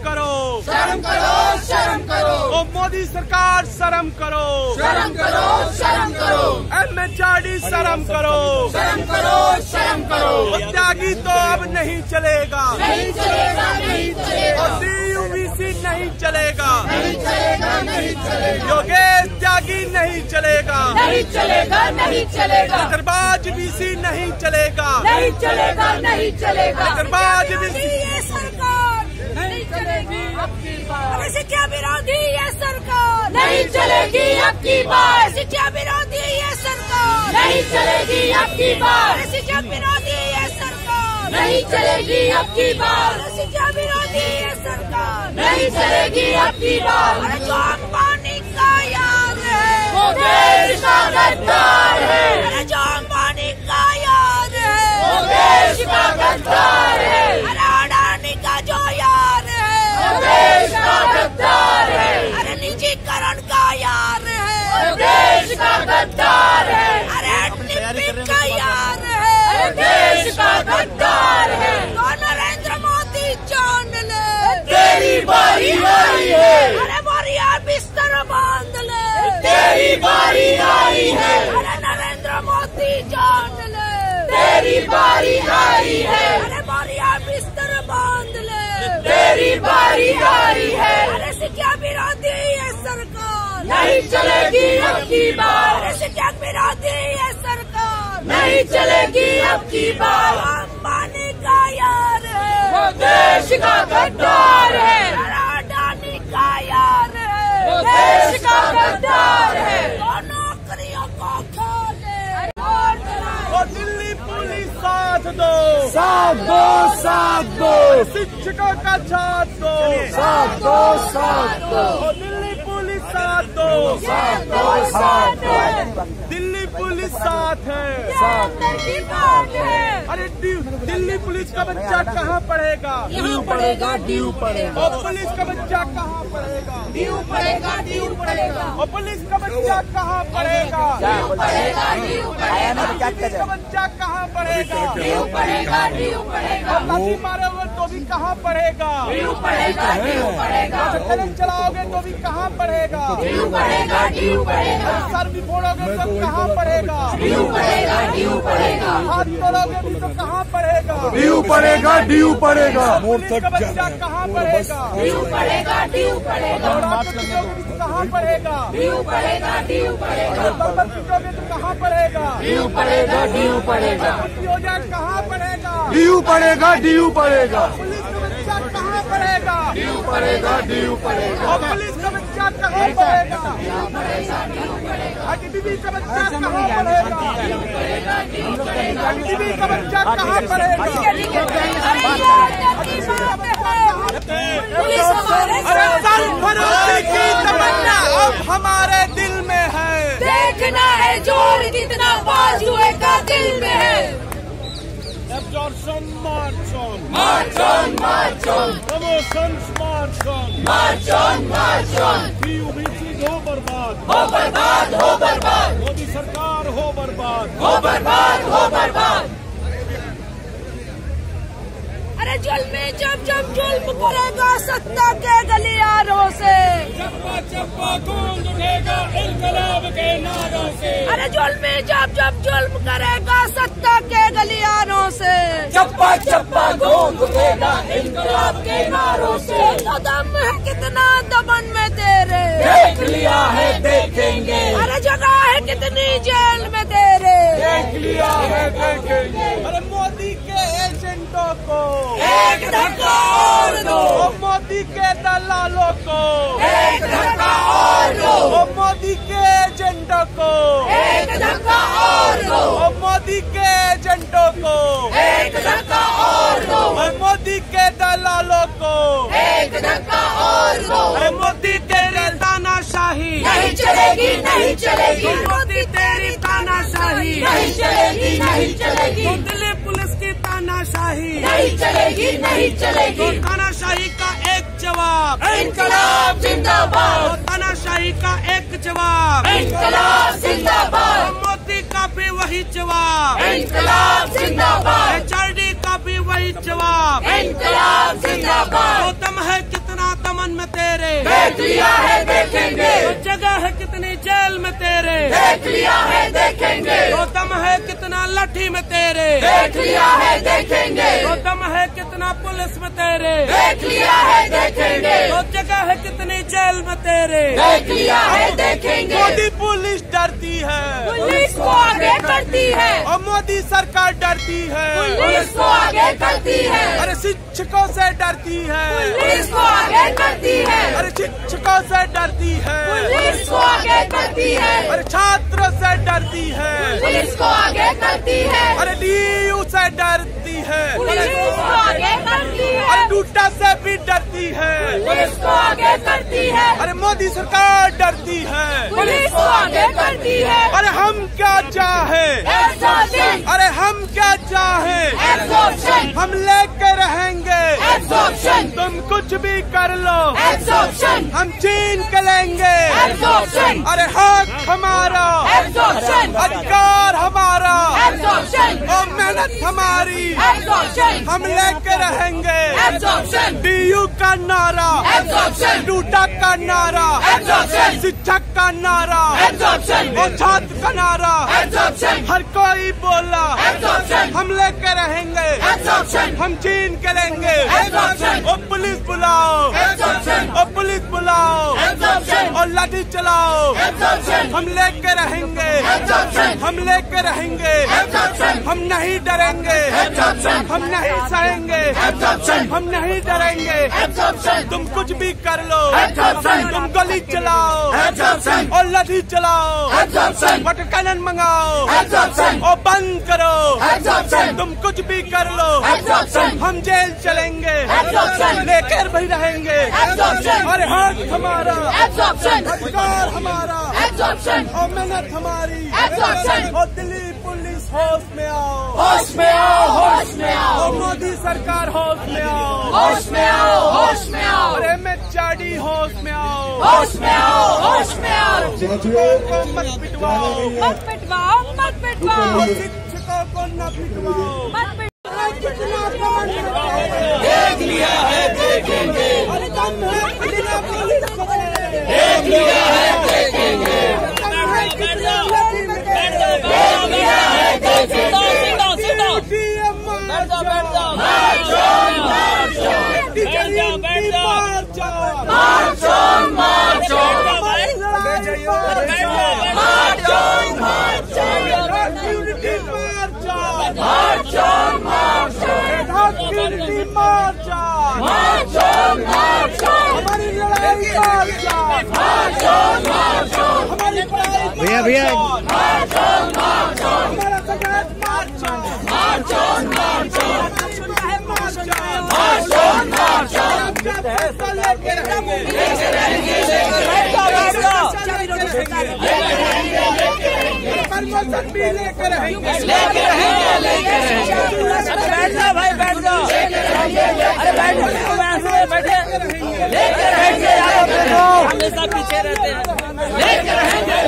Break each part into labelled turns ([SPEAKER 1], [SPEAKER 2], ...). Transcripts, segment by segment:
[SPEAKER 1] करो,
[SPEAKER 2] शर्म करो, शर्म करो।
[SPEAKER 1] ओ मोदी सरकार शर्म करो,
[SPEAKER 2] शर्म करो, शर्म करो।
[SPEAKER 1] MHRD शर्म करो,
[SPEAKER 2] शर्म करो, शर्म करो।
[SPEAKER 1] त्यागी तो अब नहीं चलेगा,
[SPEAKER 2] नहीं चलेगा, नहीं चलेगा।
[SPEAKER 1] और DUVC नहीं चलेगा,
[SPEAKER 2] नहीं चलेगा, नहीं चलेगा।
[SPEAKER 1] योगेश त्यागी नहीं चलेगा,
[SPEAKER 2] नहीं चलेगा, नहीं चलेगा।
[SPEAKER 1] दरबाज BC नहीं चलेगा,
[SPEAKER 2] नहीं चलेगा, नहीं चलेगा।
[SPEAKER 1] दरबाज BC
[SPEAKER 2] ये सरकार नहीं चलेगी अब की बार। शिक्षा विरोधी ये सरकार नहीं चलेगी अब की बार। शिक्षा विरोधी ये सरकार नहीं चलेगी अब की बार। शिक्षा विरोधी ये सरकार नहीं चलेगी अब की बार। शिक्षा विरोधी ये सरकार नहीं चलेगी अब की बार। अरे जो अंबानी का याद है वो देश का गद्दार है। अरे जो अंबानी का याद है वो देश का गद्दार है। अरे अडानी का जो यार है वो देश का गद्दार है। अरे निजीकरण का यार है वो देश का गद्दार है। अरे निपिक का यार है वो देश का गद्दार है। तो नरेंद्र मोदी जान ले तेरी बारी आई है। अरे बोरिया बिस्तर बांध ले तेरी बारी आई है। अरे नरेंद्र मोदी जान ले तेरी बारी आई है। अरे बोरिया बिस्तर बांध ले तेरी बारी आई है। अरे शिक्षा विरोधी ये सरकार नहीं चलेगी अब की बार। अरे शिक्षा विरोधी ये सरकार नहीं चलेगी अब की बार। अंबानी का यार है वो देश का गद्दार है। अडानी का यार है वो देश का गद्दार है। तो नौकरियों को खा ले
[SPEAKER 1] और दिल्ली पुलिस साथ दो,
[SPEAKER 3] साथ दो, साथ दो,
[SPEAKER 1] शिक्षकों का साथ दो,
[SPEAKER 3] साथ दो, साथ दो,
[SPEAKER 1] और दिल्ली पुलिस साथ दो,
[SPEAKER 3] साथ दो, साथ दो।
[SPEAKER 1] दिल्ली पुलिस साथ है।
[SPEAKER 2] की बात है।
[SPEAKER 1] अरे दिल्ली पुलिस का बच्चा कहाँ पढ़ेगा?
[SPEAKER 2] यहाँ पड़ेगा, ड्यू पड़ेगा।
[SPEAKER 1] और पुलिस का बच्चा कहाँ पढ़ेगा?
[SPEAKER 2] ड्यू पड़ेगा, ड्यू पड़ेगा।
[SPEAKER 1] और पुलिस का बच्चा कहाँ पढ़ेगा?
[SPEAKER 2] ड्यू पड़ेगा, ड्यू पड़ेगा।
[SPEAKER 1] पुलिस का बच्चा कहाँ पढ़ेगा?
[SPEAKER 2] ड्यू पड़ेगा, ड्यू पड़ेगा।
[SPEAKER 1] लाठी मारोगे तो भी कहाँ पढ़ेगा?
[SPEAKER 2] ड्यू पड़ेगा, ड्यू पड़ेगा।
[SPEAKER 1] ट्रेन चलाओगे तो भी कहाँ पढ़ेगा?
[SPEAKER 2] ड्यू पड़ेगा, ड्यू पड़ेगा।
[SPEAKER 1] सर भी फोड़ोगे तो कहाँ पढ़ेगा?
[SPEAKER 2] ड्यू पड़ेगा, ड्यू पड़ेगा।
[SPEAKER 1] हाथ तोड़ोगे भी तो कहाँ पढ़ेगा?
[SPEAKER 3] ड्यू पड़ेगा, ड्यू पड़ेगा।
[SPEAKER 1] पुलिस का बच्चा कहाँ पढ़ेगा?
[SPEAKER 2] ड्यू पड़ेगा, ड्यू पड़ेगा।
[SPEAKER 1] कहाँ पढ़ेगा?
[SPEAKER 2] ड्यू पड़ेगा, ड्यू पड़ेगा।
[SPEAKER 1] बर्बर पीटोगे तो कहाँ पढ़ेगा?
[SPEAKER 2] ड्यू पड़ेगा, ड्यू पड़ेगा।
[SPEAKER 1] योजना कहाँ पढ़ेगा?
[SPEAKER 3] ड्यू पड़ेगा, ड्यू पड़ेगा।
[SPEAKER 1] पुलिस का बच्चा कहाँ पढ़ेगा?
[SPEAKER 3] ड्यू पड़ेगा, ड्यू पड़ेगा।
[SPEAKER 1] और पुलिस का बच्चा कहाँ पढ़ेगा? ITBP का बच्चा कहाँ पढ़ेगा? ITBP का बच्चा कहाँ पढ़ेगा? अरे सरफरोशी की तमन्ना अब हमारे दिल में है।
[SPEAKER 2] देखना है जोर कितना बाजुए का दिल में है।
[SPEAKER 1] Absorption march on,
[SPEAKER 2] March on, march on,
[SPEAKER 1] promotions march on,
[SPEAKER 2] march on, march on।
[SPEAKER 1] DUVC हो बर्बाद,
[SPEAKER 2] हो बर्बाद, हो बर्बाद,
[SPEAKER 1] मोदी सरकार हो बर्बाद,
[SPEAKER 2] हो बर्बाद, हो बर्बाद। अरे जुल्म जब जब जुल्म करेगा सत्ता के गलियारों से।
[SPEAKER 1] चप्पा चप्पा गूंज उठेगा इनकलाब के नारों से।
[SPEAKER 2] अरे जुल्म जब जब जुल्म करेगा सत्ता के गलियारों से।
[SPEAKER 3] चप्पा चप्पा गूंज उठेगा इनकलाब के नारों से।
[SPEAKER 2] तो दम है कितना दमन में तेरे,
[SPEAKER 3] देख लिया है देखेंगे।
[SPEAKER 2] अरे जगह है कितनी जेल में तेरे,
[SPEAKER 3] देख लिया है देखेंगे।
[SPEAKER 1] अरे मोदी के एजेंटों को
[SPEAKER 2] एक धक्का और दो,
[SPEAKER 1] और मोदी के दलालों को
[SPEAKER 2] एक धक्का और दो,
[SPEAKER 1] और मोदी के एजेंटों को
[SPEAKER 2] एक धक्का और दो,
[SPEAKER 1] और मोदी के एजेंटों को
[SPEAKER 2] एक धक्का और दो,
[SPEAKER 1] और मोदी के दलालों को
[SPEAKER 2] एक धक्का और दो।
[SPEAKER 1] अरे मोदी तेरी तानाशाही
[SPEAKER 2] नहीं चलेगी, नहीं चलेगी,
[SPEAKER 1] मोदी तेरी तानाशाही
[SPEAKER 2] नहीं चलेगी, नहीं चलेगी,
[SPEAKER 1] तो दिल्ली पुलिस की तानाशाही
[SPEAKER 2] नहीं चलेगी, नहीं चलेगी।
[SPEAKER 1] तो तानाशाही का एक जवाब,
[SPEAKER 2] इनकलाब जिंदाबाद,
[SPEAKER 1] तो तानाशाही का एक जवाब,
[SPEAKER 2] इनकलाब जिंदाबाद,
[SPEAKER 1] मोदी का भी वही जवाब,
[SPEAKER 2] इनकलाब जिंदाबाद,
[SPEAKER 1] HRD का भी वही जवाब।
[SPEAKER 2] इनकलाब जिंदाबाद।
[SPEAKER 1] तो दम है कितना
[SPEAKER 3] देख लिया है देखेंगे।
[SPEAKER 1] जगह है कितनी जेल में तेरे,
[SPEAKER 3] देख लिया है देखेंगे।
[SPEAKER 1] तो दम है कितना लाठी में तेरे,
[SPEAKER 3] देख लिया है देखेंगे।
[SPEAKER 1] तो दम है कितना पुलिस में तेरे,
[SPEAKER 3] देख लिया है देखेंगे।
[SPEAKER 1] तो जगह है कितनी जेल में तेरे,
[SPEAKER 3] देख लिया है देखेंगे।
[SPEAKER 1] मोदी पुलिस डरती है,
[SPEAKER 2] पुलिस को आगे करती है,
[SPEAKER 1] और मोदी सरकार डरती है,
[SPEAKER 2] पुलिस को आगे करती है,
[SPEAKER 1] अरे शिक्षकों से डरती है,
[SPEAKER 2] पुलिस को आगे करती है,
[SPEAKER 1] अरे शिक्षकों से डरती है,
[SPEAKER 2] पुलिस को आगे करती है,
[SPEAKER 1] अरे छात्रों से डरती है,
[SPEAKER 2] पुलिस को आगे करती है,
[SPEAKER 1] अरे DU से डरती है,
[SPEAKER 2] पुलिस को आगे करती है,
[SPEAKER 1] अरे डूटा से भी डरती है,
[SPEAKER 2] पुलिस को आगे करती है,
[SPEAKER 1] अरे मोदी सरकार डरती है,
[SPEAKER 2] पुलिस को आगे करती है।
[SPEAKER 1] अरे हम क्या चाहे,
[SPEAKER 2] एब्जॉर्प्शन,
[SPEAKER 1] अरे हम क्या चाहे,
[SPEAKER 2] एब्जॉर्प्शन,
[SPEAKER 1] हम लेके रहेंगे,
[SPEAKER 2] एब्जॉर्प्शन,
[SPEAKER 1] तुम कुछ भी कर लो,
[SPEAKER 2] एब्जॉर्प्शन,
[SPEAKER 1] हम छीन के लेंगे,
[SPEAKER 2] एब्जॉर्प्शन,
[SPEAKER 1] अरे हक हमारा,
[SPEAKER 2] एब्जॉर्प्शन,
[SPEAKER 1] अधिकार हमारा,
[SPEAKER 2] एब्जॉर्प्शन,
[SPEAKER 1] और मेहनत हमारी,
[SPEAKER 2] एब्जॉर्प्शन,
[SPEAKER 1] हम लेके रहेंगे,
[SPEAKER 2] एब्जॉर्प्शन,
[SPEAKER 1] DU का नारा,
[SPEAKER 2] एब्जॉर्प्शन,
[SPEAKER 1] डूटा का नारा,
[SPEAKER 2] एब्जॉर्प्शन,
[SPEAKER 1] शिक्षक का नारा,
[SPEAKER 2] एब्जॉर्प्शन,
[SPEAKER 1] और छात्र का नारा,
[SPEAKER 2] एब्जॉर्प्शन,
[SPEAKER 1] हर कोई बोला,
[SPEAKER 2] एब्जॉर्प्शन,
[SPEAKER 1] हम लेके रहेंगे,
[SPEAKER 2] एब्जॉर्प्शन,
[SPEAKER 1] हम छीन के लेंगे,
[SPEAKER 2] एब्जॉर्प्शन,
[SPEAKER 1] और पुलिस बुलाओ,
[SPEAKER 2] एब्जॉर्प्शन,
[SPEAKER 1] और पुलिस बुलाओ,
[SPEAKER 2] एब्जॉर्प्शन,
[SPEAKER 1] और लाठी चलाओ,
[SPEAKER 2] एब्जॉर्प्शन,
[SPEAKER 1] हम लेके रहेंगे,
[SPEAKER 2] एब्जॉर्प्शन,
[SPEAKER 1] हम लेके रहेंगे,
[SPEAKER 2] एब्जॉर्प्शन,
[SPEAKER 1] हम नहीं डरेंगे,
[SPEAKER 2] एब्जॉर्प्शन,
[SPEAKER 1] हम नहीं सहेंगे,
[SPEAKER 2] एब्जॉर्प्शन,
[SPEAKER 1] हम नहीं डरेंगे,
[SPEAKER 2] एब्जॉर्प्शन,
[SPEAKER 1] तुम कुछ भी कर लो,
[SPEAKER 2] एब्जॉर्प्शन,
[SPEAKER 1] तुम गोली चलाओ,
[SPEAKER 2] एब्जॉर्प्शन,
[SPEAKER 1] और लाठी चलाओ,
[SPEAKER 2] एब्जॉर्प्शन,
[SPEAKER 1] वाटर कैनन मंगाओ,
[SPEAKER 2] एब्जॉर्प्शन,
[SPEAKER 1] और बंद करो,
[SPEAKER 2] एब्जॉर्प्शन,
[SPEAKER 1] तुम कुछ भी कर लो,
[SPEAKER 2] एब्जॉर्प्शन,
[SPEAKER 1] हम जेल चलेंगे,
[SPEAKER 2] एब्जॉर्प्शन,
[SPEAKER 1] लेकर भी रहेंगे,
[SPEAKER 2] एब्जॉर्प्शन,
[SPEAKER 1] अरे हक हमारा,
[SPEAKER 2] एब्जॉर्प्शन,
[SPEAKER 1] अधिकार हमारा,
[SPEAKER 2] एब्जॉर्प्शन,
[SPEAKER 1] और मेहनत हमारी,
[SPEAKER 2] एब्जॉर्प्शन,
[SPEAKER 1] और दिल्ली पुलिस होश में आओ,
[SPEAKER 2] होश में आओ, होश में आओ,
[SPEAKER 1] और मोदी सरकार होश में आओ,
[SPEAKER 2] होश में आओ, होश में आओ,
[SPEAKER 1] और MHRD होश में आओ,
[SPEAKER 2] होश में आओ, होश में आओ,
[SPEAKER 1] शिक्षकों को मत पिटवाओ,
[SPEAKER 2] मत पिटवाओ, मत पिटवाओ,
[SPEAKER 1] और शिक्षकों को न पिटवाओ,
[SPEAKER 2] मत पिटवाओ।
[SPEAKER 1] कितना कमांड करते हैं,
[SPEAKER 3] देख लिया है देखेंगे।
[SPEAKER 1] अरे दम है कितना पुलिस पकड़े,
[SPEAKER 3] देख लिया है देखेंगे।
[SPEAKER 1] दम है कितना लाठी में गए,
[SPEAKER 3] देख लिया है देखेंगे।
[SPEAKER 1] DM मार जाओ,
[SPEAKER 3] march on march on.
[SPEAKER 1] Teacher unity मार जाओ,
[SPEAKER 3] मार्च ऑन मार्च ऑन।
[SPEAKER 1] हमारी लड़ाई मार जाओ,
[SPEAKER 3] march on march on.
[SPEAKER 1] Unity मार जाओ,
[SPEAKER 3] march on march on.
[SPEAKER 1] Unity मार जाओ,
[SPEAKER 3] मार्च ऑन मार्च ऑन।
[SPEAKER 1] हमारी लड़ाई मार जाओ,
[SPEAKER 3] मार्च ऑन मार्च ऑन।
[SPEAKER 1] हमारी पढ़ाई
[SPEAKER 4] भैया
[SPEAKER 3] मार्च ऑन मार्च ऑन।
[SPEAKER 1] हमारा सगळ्यात मार जाओ,
[SPEAKER 3] मार्च ऑन मार्च ऑन।
[SPEAKER 1] मार जाओ,
[SPEAKER 3] मार्च ऑन मार्च ऑन।
[SPEAKER 1] लेके रहेंगे, प्रमोशन भी लेकर रहेंगे,
[SPEAKER 3] लेके रहेंगे लेके रहेंगे।
[SPEAKER 1] बैठ जाओ भाई, बैठ जाओ,
[SPEAKER 3] अरे बैठे लेके रहेंगे।
[SPEAKER 1] हमेशा पीछे रहते हैं,
[SPEAKER 3] लेके रहेंगे।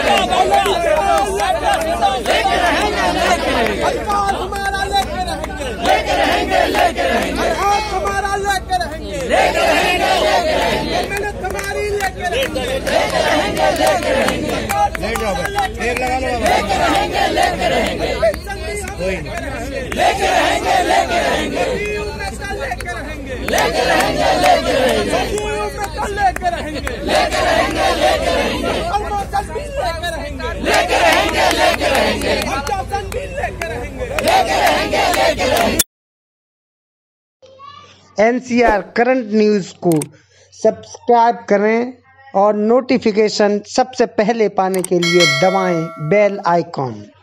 [SPEAKER 3] लेके रहेंगे।
[SPEAKER 1] अधिकार हमारा लेके रहेंगे,
[SPEAKER 3] लेके रहेंगे लेके रहेंगे।
[SPEAKER 1] हक हमारा लेके रहेंगे,
[SPEAKER 3] लेके रहेंगे लेके रहेंगे।
[SPEAKER 1] मेहनत हमारी लेके रहेंगे,
[SPEAKER 3] लेके रहेंगे लेके रहेंगे।
[SPEAKER 4] ढेर लगा लो
[SPEAKER 3] लेके रहेंगे लेके रहेंगे। लेके रहेंगे लेके रहेंगे।
[SPEAKER 1] लेके रहेंगे,
[SPEAKER 3] लेके रहेंगे लेके रहेंगे।
[SPEAKER 1] लेके रहेंगे,
[SPEAKER 3] लेके रहेंगे लेके रहेंगे।
[SPEAKER 1] प्रमोशन भी लेके रहेंगे,
[SPEAKER 3] लेके रहेंगे लेके रहेंगे।
[SPEAKER 1] प्रमोशन भी लेके रहेंगे,
[SPEAKER 3] लेके रहेंगे लेके रहेंगे।
[SPEAKER 4] NCR करंट न्यूज़ को सब्सक्राइब करें और नोटिफिकेशन सबसे पहले पाने के लिए दबाएं बेल आइकॉन।